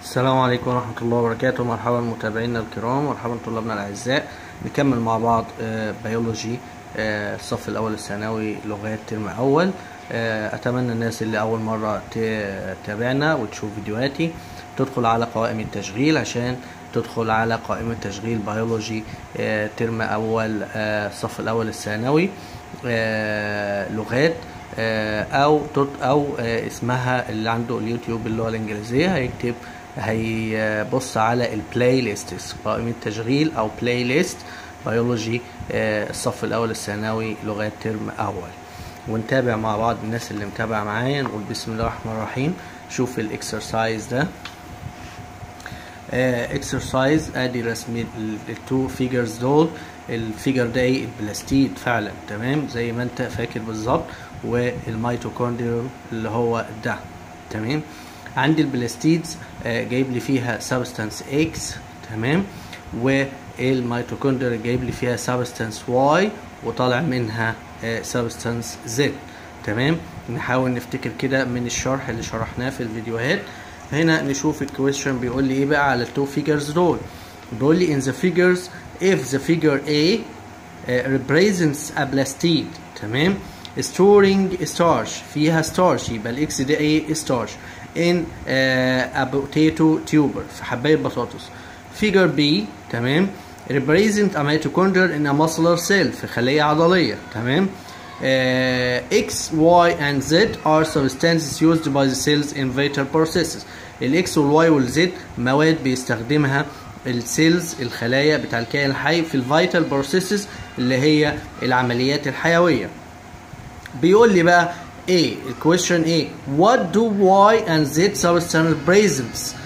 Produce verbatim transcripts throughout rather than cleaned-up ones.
السلام عليكم ورحمة الله وبركاته. مرحبا متابعينا الكرام، مرحبا طلابنا الأعزاء. نكمل مع بعض بيولوجي الصف الأول الثانوي لغات ترم أول. أتمنى الناس اللي أول مرة تتابعنا وتشوف فيديوهاتي تدخل على قوائم التشغيل عشان تدخل على قائمة تشغيل بيولوجي ترم أول الصف الأول الثانوي لغات، أو أو اسمها اللي عنده اليوتيوب باللغة الإنجليزية هيكتب هيبص على البلاي ليست، قائمة تشغيل او بلاي ليست بيولوجي الصف الاول الثانوي لغات ترم اول. ونتابع مع بعض الناس اللي متابعه معايا. نقول بسم الله الرحمن الرحيم. شوف الاكسرسايز ده. اكسرسايز ادي رسم التو فيجرز دول. الفيجر ده ايه؟ البلاستيد فعلا، تمام زي ما انت فاكر بالظبط، والميتوكوندريا اللي هو ده، تمام. عندي البلاستيدز جايب لي فيها سبستانس اكس، تمام، والميتوكوندريا جايب لي فيها سبستانس واي وطالع منها سبستانس زد، تمام. نحاول نفتكر كده من الشرح اللي شرحناه في الفيديوهات. هنا نشوف الكويشن بيقول لي ايه بقى على التو فيجرز دول. بيقول لي in the figures if the figure A uh, represents a plastid، تمام، storing starch، فيها starch، يبقى الاكس ده ايه؟ starch in uh, a potato tuber، في حباية بطاطس. figure B، تمام، represent a mitochondria in a muscular cell، في خلية عضلية، تمام. uh, X, Y and Z are substances used by the cells in vital processes. الاكس والواي والزد مواد بيستخدمها السيلز الخلايا بتاع الكائن الحي في الفيتال بروسيسز اللي هي العمليات الحيوية. بيقول لي بقى ايه الكويشن؟ ايه what do Y and Z substance represents؟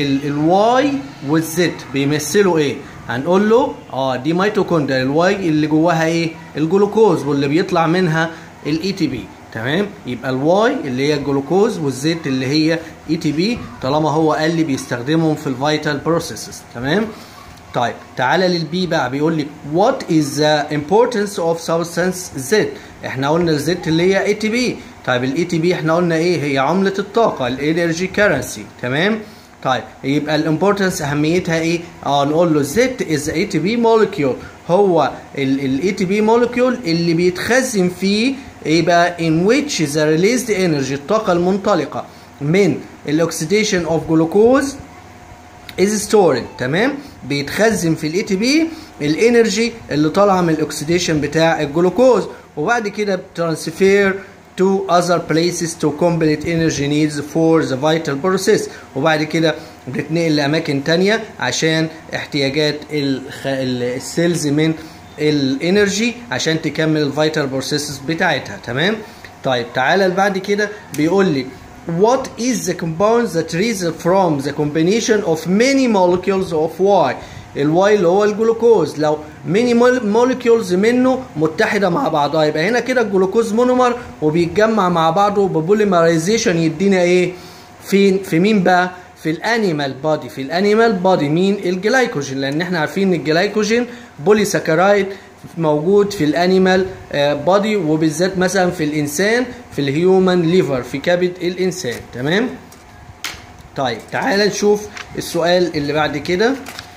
الواي والزد بيمثلوا ايه؟ هنقول له اه دي ميتوكوندريا، الواي اللي جواها ايه؟ الجلوكوز واللي بيطلع منها الاي تي بي، تمام. يبقى الواي اللي هي الجلوكوز والزد اللي هي اي تي بي، طالما هو قال لي بيستخدمهم في الفيتال بروسيسز، تمام. طيب تعالى للبي بقى. بيقول لي what is the importance of substance Z؟ احنا قلنا الزد اللي هي اي تي بي. طيب الاي تي بي احنا قلنا ايه؟ هي عملة الطاقة، الانرجي كرنسي، تمام. طيب يبقى الامبورتنس اهميتها ايه؟ اه نقول له زد از اي تي بي مولكيول، هو الاي تي بي مولكيول اللي بيتخزن فيه ايه بقى؟ in which the released energy، الطاقة المنطلقة من الاكسيديشن اوف جلوكوز is stored، تمام. بيتخزن في الاي تي بي الانرجي اللي طالعه من الاكسيديشن بتاع الجلوكوز، وبعد كده بترانسفير to other places to complete energy needs for the vital process، وبعد كده بتتنقل لاماكن تانية عشان احتياجات السيلز من الانرجي عشان تكمل الفيتال بروسيسز بتاعتها، تمام. طيب تعالى بعد كده بيقول لي what is the compound that result from the combination of many molecules of Y؟ الواي اللي هو الجلوكوز لو ميني مولكيولز منه متحده مع بعضها، يبقى هنا كده الجلوكوز مونومر وبيتجمع مع بعضه ببوليمرايزيشن يدينا ايه؟ فين؟ في مين بقى؟ في الانيمال بودي. في الانيمال بودي مين؟ الجلايكوجين، لان احنا عارفين ان الجلايكوجين بولي ساكرايد موجود في الانيمال بودي، وبالذات مثلا في الانسان في الهيومن ليفر، في كبد الانسان، تمام. طيب تعالى نشوف السؤال اللي بعد كده.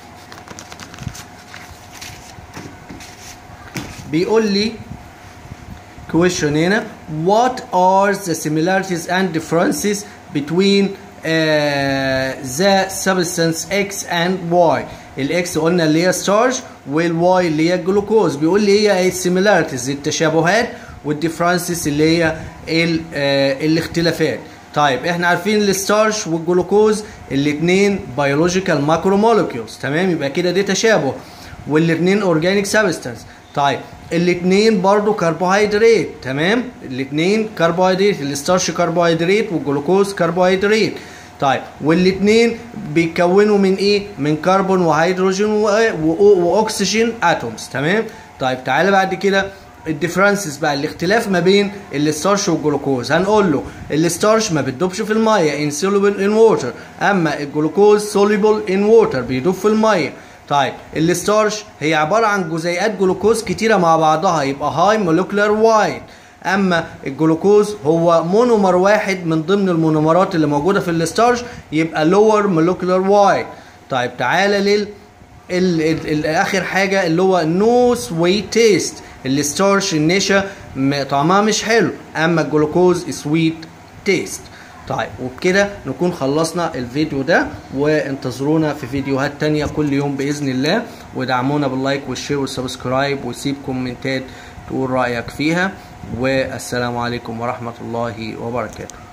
بيقول لي question هنا what are the similarities and differences between uh, the substance X and Y؟ الاكس قلنا اللي هي ستارش، والواي اللي هي الجلوكوز. بيقول لي هي السيميلاريتيز التشابهات، والديفرنسز اللي هي ال, uh, الاختلافات. طيب احنا عارفين الستارش والجلوكوز الاثنين بيولوجيكال ماكرو مولكيولز، تمام، يبقى كده دي تشابه، والاثنين اورجانيك سبستانس. طيب الاثنين برضو كربوهيدرات، تمام، الاثنين كربوهيدرات، الستارش كربوهيدرات والجلوكوز كربوهيدرات. طيب والاثنين بيتكونوا من ايه؟ من كربون وهيدروجين واكسجين اتومز، تمام. طيب تعالى بعد كده الديفرنسز بقى، الاختلاف ما بين الستارش والجلوكوز. هنقول له الستارش ما بتدوبش في الميه insoluble in water، اما الجلوكوز soluble in water بيدوب في الميه. طيب الستارش هي عباره عن جزيئات جلوكوز كتيره مع بعضها، يبقى هاي مولكيولار وايت، اما الجلوكوز هو مونومر واحد من ضمن المونومرات اللي موجوده في الستارش، يبقى لور مولكيولار وايت. طيب تعالى لل ال... ال... ال... اخر حاجه اللي هو نو سويت تيست. الستارش النشا طعمها مش حلو، اما الجلوكوز سويت تيست. طيب وبكده نكون خلصنا الفيديو ده، وانتظرونا في فيديوهات تانية كل يوم بإذن الله، ودعمونا باللايك والشير والسبسكرايب، وسيب كومنتات تقول رأيك فيها، والسلام عليكم ورحمة الله وبركاته.